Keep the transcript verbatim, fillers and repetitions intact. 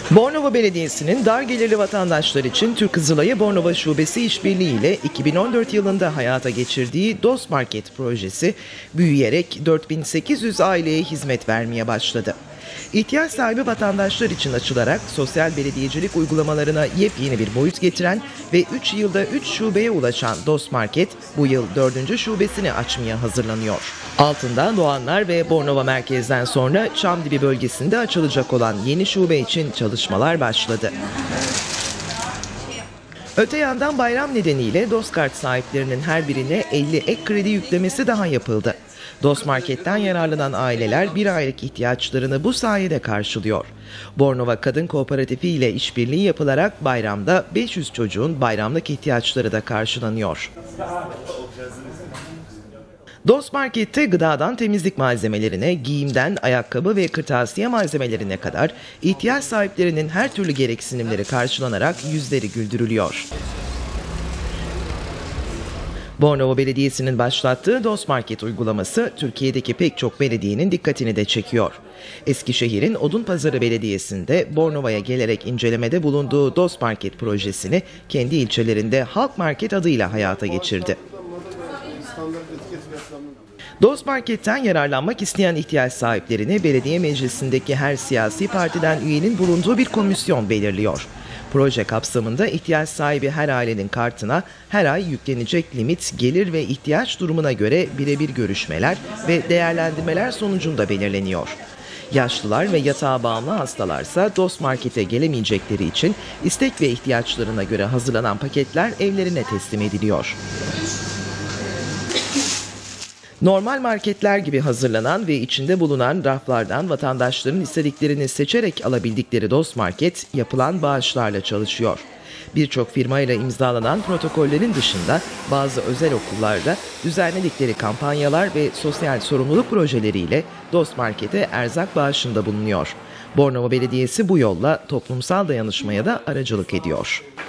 Bornova Belediyesi'nin dar gelirli vatandaşlar için Türk Kızılay'ı Bornova Şubesi işbirliği ile iki bin on dört yılında hayata geçirdiği Dost Market projesi büyüyerek dört bin sekiz yüz aileye hizmet vermeye başladı. İhtiyaç sahibi vatandaşlar için açılarak sosyal belediyecilik uygulamalarına yepyeni bir boyut getiren ve üç yılda üç şubeye ulaşan Dost Market bu yıl dördüncü şubesini açmaya hazırlanıyor. Altında Doğanlar ve Bornova merkezden sonra Çamdibi bölgesinde açılacak olan yeni şube için çalışmalar başladı. Öte yandan bayram nedeniyle Dost Kart sahiplerinin her birine elli ek kredi yüklemesi daha yapıldı. Dost Market'ten yararlanan aileler bir aylık ihtiyaçlarını bu sayede karşılıyor. Bornova Kadın Kooperatifi ile işbirliği yapılarak bayramda beş yüz çocuğun bayramlık ihtiyaçları da karşılanıyor. Dost Market'te gıdadan temizlik malzemelerine, giyimden ayakkabı ve kırtasiye malzemelerine kadar ihtiyaç sahiplerinin her türlü gereksinimleri karşılanarak yüzleri güldürülüyor. Bornova Belediyesi'nin başlattığı Dost Market uygulaması Türkiye'deki pek çok belediyenin dikkatini de çekiyor. Eskişehir'in Odunpazarı Belediyesi'nde Bornova'ya gelerek incelemede bulunduğu Dost Market projesini kendi ilçelerinde Halk Market adıyla hayata geçirdi. Dost Market'ten yararlanmak isteyen ihtiyaç sahiplerini belediye meclisindeki her siyasi partiden üyenin bulunduğu bir komisyon belirliyor. Proje kapsamında ihtiyaç sahibi her ailenin kartına her ay yüklenecek limit, gelir ve ihtiyaç durumuna göre birebir görüşmeler ve değerlendirmeler sonucunda belirleniyor. Yaşlılar ve yatağa bağımlı hastalarsa Dost Market'e gelemeyecekleri için istek ve ihtiyaçlarına göre hazırlanan paketler evlerine teslim ediliyor. Normal marketler gibi hazırlanan ve içinde bulunan raflardan vatandaşların istediklerini seçerek alabildikleri Dost Market yapılan bağışlarla çalışıyor. Birçok firmayla imzalanan protokollerin dışında bazı özel okullarda düzenledikleri kampanyalar ve sosyal sorumluluk projeleriyle Dost Market'e erzak bağışında bulunuyor. Bornova Belediyesi bu yolla toplumsal dayanışmaya da aracılık ediyor.